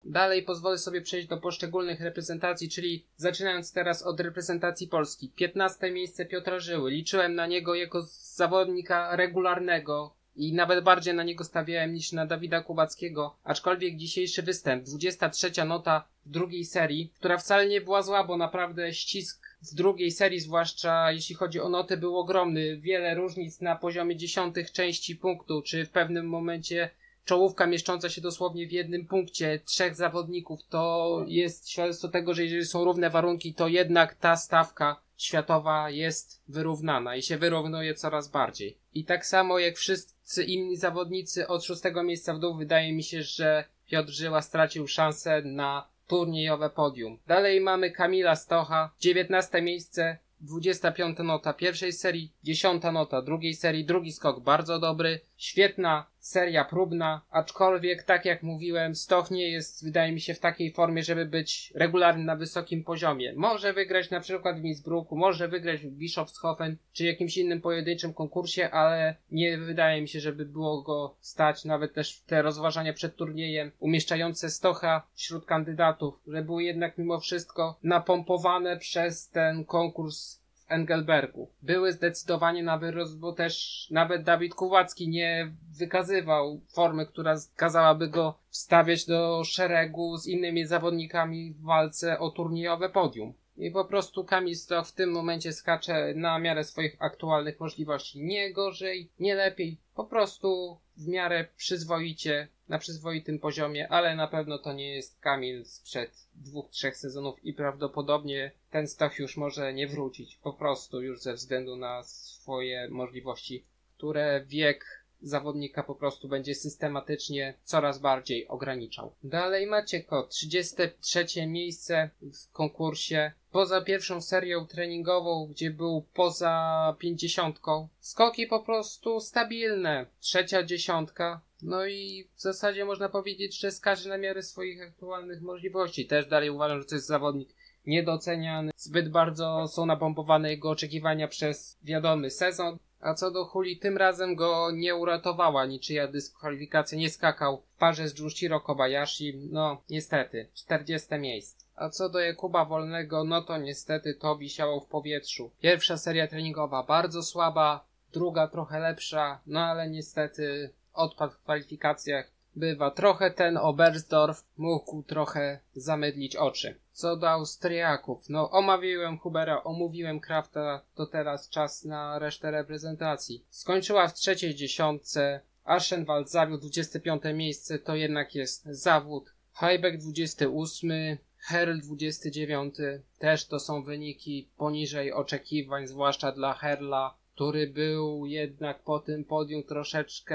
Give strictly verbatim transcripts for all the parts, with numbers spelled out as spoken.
Dalej pozwolę sobie przejść do poszczególnych reprezentacji, czyli zaczynając teraz od reprezentacji Polski. piętnaste miejsce Piotra Żyły. Liczyłem na niego jako zawodnika regularnego i nawet bardziej na niego stawiałem niż na Dawida Kubackiego, aczkolwiek dzisiejszy występ, dwudziesta trzecia nota w drugiej serii, która wcale nie była zła, bo naprawdę ścisk w drugiej serii, zwłaszcza jeśli chodzi o noty, był ogromny. Wiele różnic na poziomie dziesiątych części punktu, czy w pewnym momencie czołówka mieszcząca się dosłownie w jednym punkcie trzech zawodników. To jest świadectwo tego, że jeżeli są równe warunki, to jednak ta stawka światowa jest wyrównana i się wyrównuje coraz bardziej. I tak samo jak wszyscy inni zawodnicy od szóstego miejsca w dół, wydaje mi się, że Piotr Żyła stracił szansę na turniejowe podium. Dalej mamy Kamila Stocha, dziewiętnaste miejsce, dwudziesta piąta nota pierwszej serii, dziesiąta nota drugiej serii, drugi skok bardzo dobry, świetna seria próbna, aczkolwiek tak jak mówiłem, Stoch nie jest, wydaje mi się, w takiej formie, żeby być regularny na wysokim poziomie. Może wygrać na przykład w Innsbrucku, może wygrać w Bischofshofen, czy jakimś innym pojedynczym konkursie, ale nie wydaje mi się, żeby było go stać, nawet też te rozważania przed turniejem umieszczające Stocha wśród kandydatów, że były jednak mimo wszystko napompowane przez ten konkurs Engelbergu. Były zdecydowanie na wyrost, bo też nawet Dawid Kubacki nie wykazywał formy, która kazałaby go wstawiać do szeregu z innymi zawodnikami w walce o turniejowe podium. I po prostu Kamil Stoch w tym momencie skacze na miarę swoich aktualnych możliwości. Nie gorzej, nie lepiej, po prostu w miarę przyzwoicie, na przyzwoitym poziomie, ale na pewno to nie jest Kamil sprzed dwóch, trzech sezonów i prawdopodobnie ten Stoch już może nie wrócić, po prostu już ze względu na swoje możliwości, które wiek zawodnika po prostu będzie systematycznie coraz bardziej ograniczał. Dalej Maciek Kot, trzydzieste trzecie miejsce w konkursie. Poza pierwszą serią treningową, gdzie był poza pięćdziesiątką, skoki po prostu stabilne. Trzecia dziesiątka. No i w zasadzie można powiedzieć, że skacze na miarę swoich aktualnych możliwości. Też dalej uważam, że to jest zawodnik niedoceniany. Zbyt bardzo są napompowane jego oczekiwania przez wiadomy sezon. A co do Huli, tym razem go nie uratowała niczyja dyskwalifikacja, nie skakał w parze z Junshiro Kobayashi, no niestety, czterdzieste miejsce. A co do Jakuba Wolnego, no to niestety to wisiało w powietrzu. Pierwsza seria treningowa bardzo słaba, druga trochę lepsza, no ale niestety odpad w kwalifikacjach bywa. Trochę ten Oberstdorf mógł trochę zamydlić oczy. Co do Austriaków, no omawiałem Hubera, omówiłem Krafta, to teraz czas na resztę reprezentacji. Skończyła w trzeciej dziesiątce, Aschenwald zawiódł dwudzieste piąte miejsce, to jednak jest zawód. Heibeck dwudziesty ósmy, Herl dwudziesty dziewiąty, też to są wyniki poniżej oczekiwań, zwłaszcza dla Herla, który był jednak po tym podium troszeczkę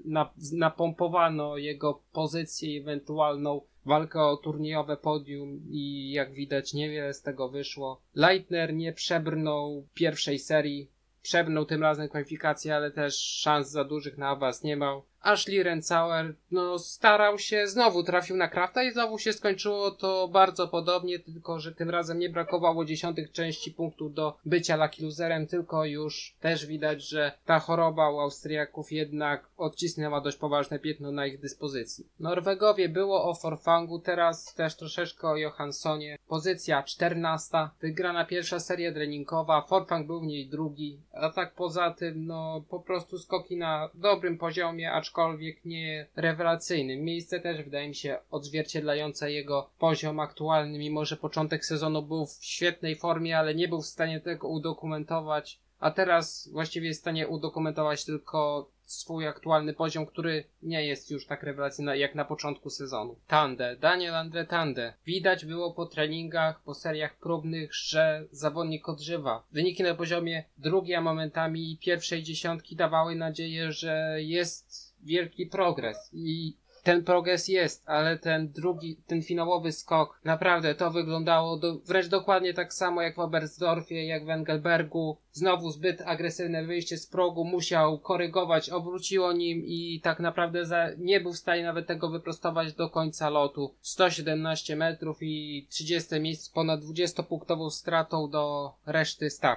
napompowano jego pozycję i ewentualną walkę o turniejowe podium i jak widać niewiele z tego wyszło. Leitner nie przebrnął pierwszej serii, przebrnął tym razem kwalifikację, ale też szans za dużych na awans nie miał. Ashley Rensauer, no starał się, znowu trafił na Krafta i znowu się skończyło to bardzo podobnie, tylko że tym razem nie brakowało dziesiątych części punktów do bycia lucky loserem, tylko już też widać, że ta choroba u Austriaków jednak odcisnęła dość poważne piętno na ich dyspozycji. Norwegowie, było o Forfangu, teraz też troszeczkę o Johanssonie. Pozycja czternasta, wygrana pierwsza seria treningowa, Forfang był w niej drugi, a tak poza tym, no po prostu skoki na dobrym poziomie, acz aczkolwiek nie rewelacyjnym. Miejsce też wydaje mi się odzwierciedlające jego poziom aktualny, mimo że początek sezonu był w świetnej formie, ale nie był w stanie tego udokumentować, a teraz właściwie jest w stanie udokumentować tylko swój aktualny poziom, który nie jest już tak rewelacyjny jak na początku sezonu. Tande, Daniel Andre Tande. Widać było po treningach, po seriach próbnych, że zawodnik odżywa. Wyniki na poziomie drugiej, a momentami pierwszej dziesiątki dawały nadzieję, że jest wielki progres i ten progres jest, ale ten drugi, ten finałowy skok, naprawdę to wyglądało do, wręcz dokładnie tak samo jak w Oberstdorfie, jak w Engelbergu. Znowu zbyt agresywne wyjście z progu, musiał korygować, obróciło nim i tak naprawdę za, nie był w stanie nawet tego wyprostować do końca lotu. sto siedemnaście metrów i trzydzieste miejsce, ponad dwudziestopunktową stratą do reszty stawki.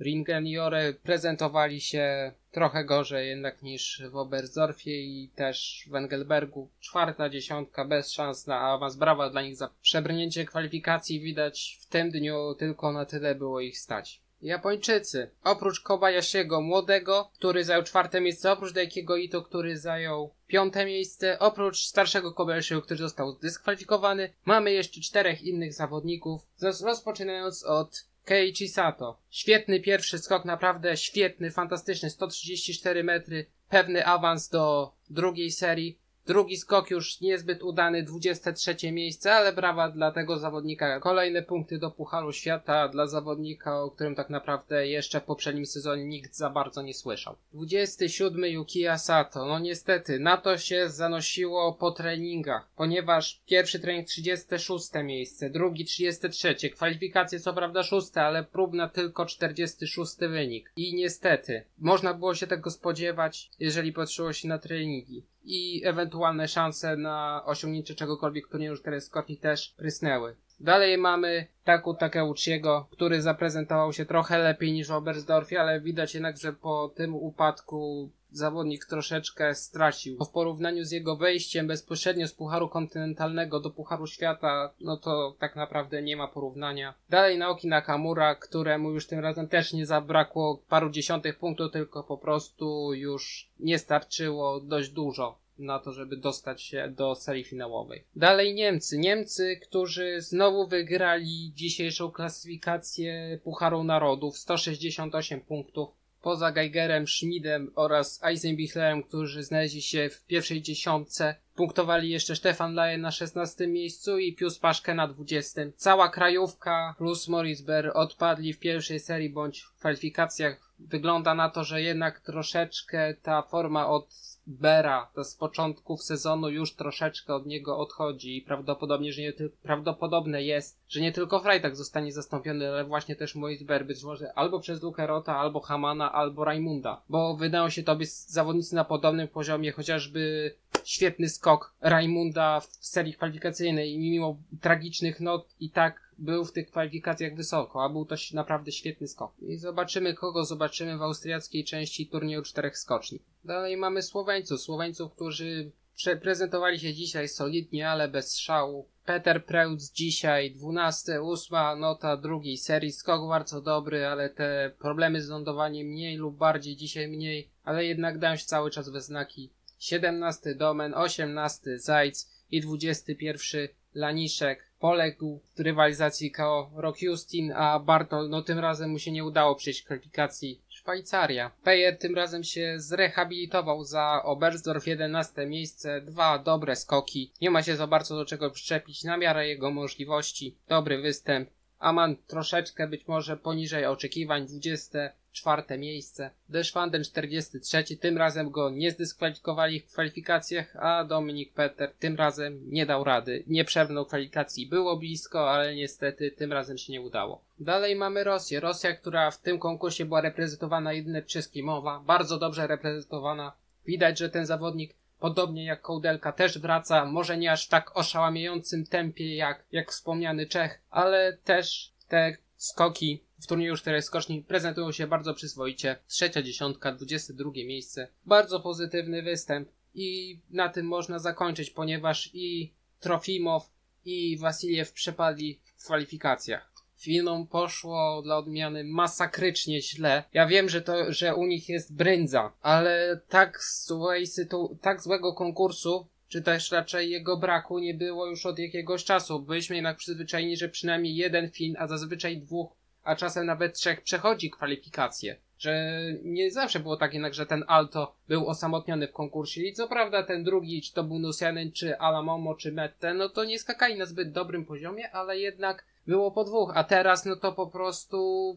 Ringen i Ore prezentowali się trochę gorzej jednak niż w Oberstdorfie i też w Engelbergu. Czwarta dziesiątka bez szans na awans. Brawa dla nich za przebrnięcie kwalifikacji. Widać w tym dniu tylko na tyle było ich stać. Japończycy. Oprócz Kobayashiego młodego, który zajął czwarte miejsce, oprócz Daikiego Ito, który zajął piąte miejsce, oprócz starszego Kobayashiego, który został zdyskwalifikowany, mamy jeszcze czterech innych zawodników, rozpoczynając od Keiichi Sato. Świetny pierwszy skok, naprawdę świetny, fantastyczny, sto trzydzieści cztery metry, pewny awans do drugiej serii. Drugi skok już niezbyt udany, dwudzieste trzecie miejsce, ale brawa dla tego zawodnika. Kolejne punkty do Pucharu Świata dla zawodnika, o którym tak naprawdę jeszcze w poprzednim sezonie nikt za bardzo nie słyszał. dwudziesty siódmy Yukiya Sato. No niestety, na to się zanosiło po treningach, ponieważ pierwszy trening trzydzieste szóste miejsce, drugi trzydzieste trzecie, kwalifikacje co prawda szóste, ale próbna tylko czterdziesty szósty wynik. I niestety, można było się tego spodziewać, jeżeli patrzyło się na treningi. I ewentualne szanse na osiągnięcie czegokolwiek w turnieju czterech skoczni też prysnęły. Dalej mamy Taku Takeuchiego, który zaprezentował się trochę lepiej niż w Oberstdorfie, ale widać jednak, że po tym upadku zawodnik troszeczkę stracił. W porównaniu z jego wejściem bezpośrednio z Pucharu Kontynentalnego do Pucharu Świata, no to tak naprawdę nie ma porównania. Dalej Naoki Nakamura, któremu już tym razem też nie zabrakło paru dziesiątych punktów, tylko po prostu już nie starczyło dość dużo na to, żeby dostać się do serii finałowej. Dalej Niemcy. Niemcy, którzy znowu wygrali dzisiejszą klasyfikację Pucharu Narodów, sto sześćdziesiąt osiem punktów. Poza Geigerem, Schmidem oraz Eisenbichlerem, którzy znaleźli się w pierwszej dziesiątce, punktowali jeszcze Stefan Laie na szesnastym miejscu i Pius Paszke na dwudziestym. Cała krajówka plus Moritz Ber odpadli w pierwszej serii bądź w kwalifikacjach. Wygląda na to, że jednak troszeczkę ta forma od Bera, to z początków sezonu już troszeczkę od niego odchodzi i prawdopodobnie, że nie ty- prawdopodobne jest, że nie tylko Freitag zostanie zastąpiony, ale właśnie też Moritz Ber, być może albo przez Lukę Rota, albo Hamana, albo Raimunda, bo wydają się to być zawodnicy na podobnym poziomie, chociażby świetny skok Raimunda w serii kwalifikacyjnej i mimo tragicznych not i tak był w tych kwalifikacjach wysoko, a był to naprawdę świetny skok. I zobaczymy, kogo zobaczymy w austriackiej części turnieju czterech skoczni. Dalej mamy Słoweńców, Słoweńców, którzy prezentowali się dzisiaj solidnie, ale bez szału. Peter Preutz dzisiaj dwunasta, ósma nota drugiej serii, skok bardzo dobry, ale te problemy z lądowaniem mniej lub bardziej dzisiaj mniej, ale jednak dają się cały czas we znaki. siedemnasty Domen, osiemnasty Zajc i dwudziesty pierwszy Laniszek. Poległ w rywalizacji K O Rock Justin, a Bartol, no tym razem mu się nie udało przejść kwalifikacji. Szwajcaria. Peyer tym razem się zrehabilitował za Oberstdorf, jedenaste miejsce, dwa dobre skoki. Nie ma się za bardzo do czego przyczepić na miarę jego możliwości. Dobry występ. Aman troszeczkę być może poniżej oczekiwań, dwudzieste czwarte miejsce. Deschwanden czterdziesty trzeci, tym razem go nie zdyskwalifikowali w kwalifikacjach, a Dominik Peter tym razem nie dał rady. Nie przebrnął kwalifikacji, było blisko, ale niestety tym razem się nie udało. Dalej mamy Rosję. Rosja, która w tym konkursie była reprezentowana jedynie przez Klimowa, bardzo dobrze reprezentowana. Widać, że ten zawodnik podobnie jak Kołdelka też wraca, może nie aż tak oszałamiającym tempie jak, jak wspomniany Czech, ale też te skoki w turnieju czterech skoczni prezentują się bardzo przyzwoicie. Trzecia dziesiątka, dwudzieste drugie miejsce. Bardzo pozytywny występ i na tym można zakończyć, ponieważ i Trofimow i Wasiliew przepadli w kwalifikacjach. Finom poszło dla odmiany masakrycznie źle. Ja wiem, że to, że u nich jest brędza, ale tak złej sytu- tak złego konkursu, czy też raczej jego braku nie było już od jakiegoś czasu. Byliśmy jednak przyzwyczajeni, że przynajmniej jeden Fin, a zazwyczaj dwóch, a czasem nawet trzech przechodzi kwalifikacje. Że nie zawsze było tak jednak, że ten Alto był osamotniony w konkursie. I co prawda ten drugi, czy to był Nusianen, czy Alamomo, czy Mette, no to nie skakali na zbyt dobrym poziomie, ale jednak było po dwóch. A teraz no to po prostu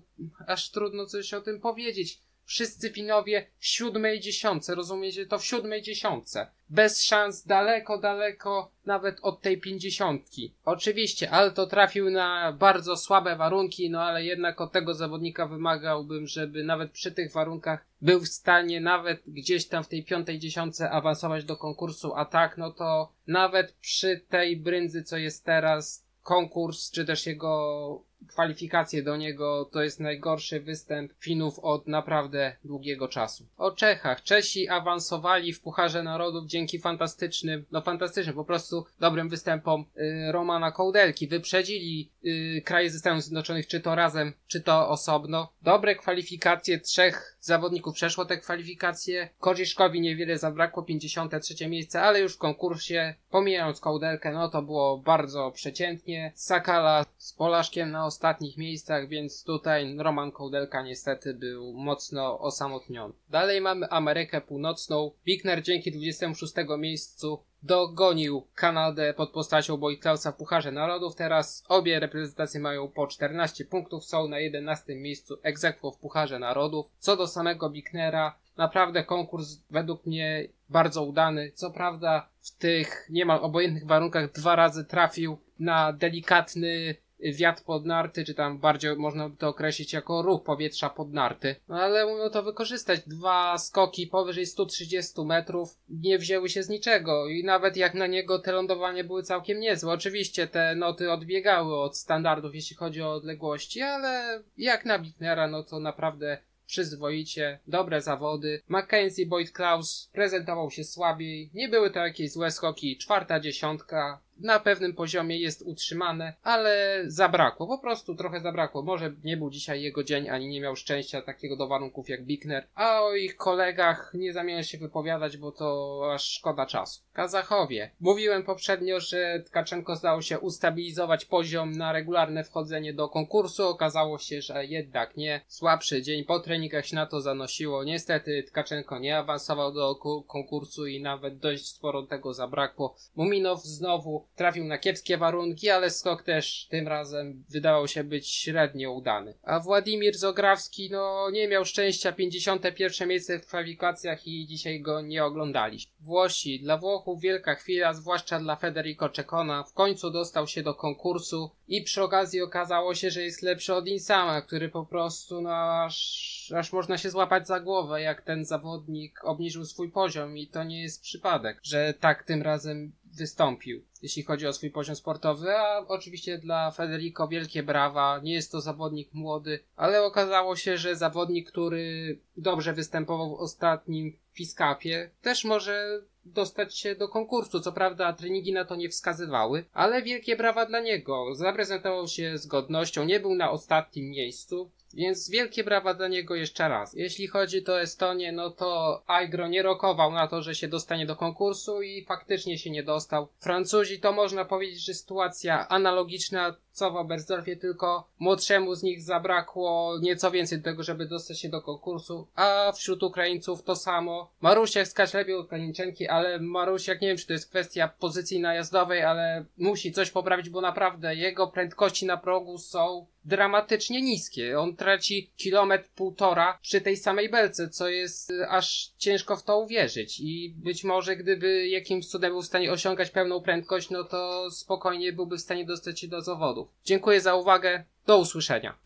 aż trudno coś o tym powiedzieć. Wszyscy Finowie w siódmej dziesiątce, rozumiecie to w siódmej dziesiątce. Bez szans, daleko, daleko nawet od tej pięćdziesiątki. Oczywiście Alto trafił na bardzo słabe warunki, no ale jednak od tego zawodnika wymagałbym, żeby nawet przy tych warunkach był w stanie nawet gdzieś tam w tej piątej dziesiątce awansować do konkursu, a tak no to nawet przy tej bryndzy, co jest teraz, konkurs, czy też jego kwalifikacje do niego to jest najgorszy występ Finów od naprawdę długiego czasu. O Czechach. Czesi awansowali w Pucharze Narodów dzięki fantastycznym, no fantastycznym, po prostu dobrym występom y, Romana Kołdelki. Wyprzedzili y, kraje ze Stanów Zjednoczonych, czy to razem, czy to osobno. Dobre kwalifikacje, trzech zawodników przeszło te kwalifikacje. Korziszkowi niewiele zabrakło, pięćdziesiąte trzecie miejsce, ale już w konkursie, pomijając Kołdelkę, no to było bardzo przeciętnie. Sakala z Polaszkiem na ostatnich miejscach, więc tutaj Roman Kołdelka niestety był mocno osamotniony. Dalej mamy Amerykę Północną. Bickner dzięki dwudziestemu szóstemu miejscu dogonił Kanadę pod postacią Boyd-Klausa w Pucharze Narodów. Teraz obie reprezentacje mają po czternaście punktów, są na jedenastym miejscu ex aequo w Pucharze Narodów. Co do samego Bicknera, naprawdę konkurs według mnie bardzo udany. Co prawda w tych niemal obojętnych warunkach dwa razy trafił na delikatny wiatr pod narty, czy tam bardziej można by to określić jako ruch powietrza pod narty. No ale umiał to wykorzystać. Dwa skoki powyżej stu trzydziestu metrów nie wzięły się z niczego i nawet jak na niego te lądowania były całkiem niezłe. Oczywiście te noty odbiegały od standardów, jeśli chodzi o odległości, ale jak na Bicknera, no to naprawdę przyzwoicie, dobre zawody. Mackenzie Boyd-Klaus prezentował się słabiej, nie były to jakieś złe skoki, czwarta dziesiątka, na pewnym poziomie jest utrzymane, ale zabrakło, po prostu trochę zabrakło. Może nie był dzisiaj jego dzień, ani nie miał szczęścia takiego do warunków jak Bickner, a o ich kolegach nie zamierzam się wypowiadać, bo to aż szkoda czasu. Kazachowie. Mówiłem poprzednio, że Tkaczenko zdało się ustabilizować poziom na regularne wchodzenie do konkursu, okazało się, że jednak nie. Słabszy dzień, po treningach się na to zanosiło. Niestety Tkaczenko nie awansował do konkursu i nawet dość sporo tego zabrakło. Muminow znowu trafił na kiepskie warunki, ale skok też tym razem wydawał się być średnio udany. A Władimir Zograwski, no nie miał szczęścia, pięćdziesiąte pierwsze miejsce w kwalifikacjach i dzisiaj go nie oglądaliśmy. Włosi, dla Włochów wielka chwila, zwłaszcza dla Federico Ceccona. W końcu dostał się do konkursu i przy okazji okazało się, że jest lepszy od Insama, który po prostu no aż, aż można się złapać za głowę, jak ten zawodnik obniżył swój poziom i to nie jest przypadek, że tak tym razem wystąpił, jeśli chodzi o swój poziom sportowy, a oczywiście dla Federico wielkie brawa, nie jest to zawodnik młody, ale okazało się, że zawodnik, który dobrze występował w ostatnim Fiskapie, też może dostać się do konkursu. Co prawda treningi na to nie wskazywały, ale wielkie brawa dla niego. Zaprezentował się z godnością, nie był na ostatnim miejscu, więc wielkie brawa dla niego jeszcze raz. Jeśli chodzi o Estonię, no to Aigro nie rokował na to, że się dostanie do konkursu i faktycznie się nie dostał. Francuzi to można powiedzieć, że sytuacja analogiczna co w Oberstdorfie, tylko młodszemu z nich zabrakło nieco więcej do tego, żeby dostać się do konkursu, a wśród Ukraińców to samo. Marusiak skacz lepiej od Kalinczenki, ale Marusiak, nie wiem, czy to jest kwestia pozycji najazdowej, ale musi coś poprawić, bo naprawdę jego prędkości na progu są dramatycznie niskie. On traci kilometr półtora przy tej samej belce, co jest aż ciężko w to uwierzyć i być może gdyby jakimś cudem był w stanie osiągać pełną prędkość, no to spokojnie byłby w stanie dostać się do zawodów. Dziękuję za uwagę, do usłyszenia.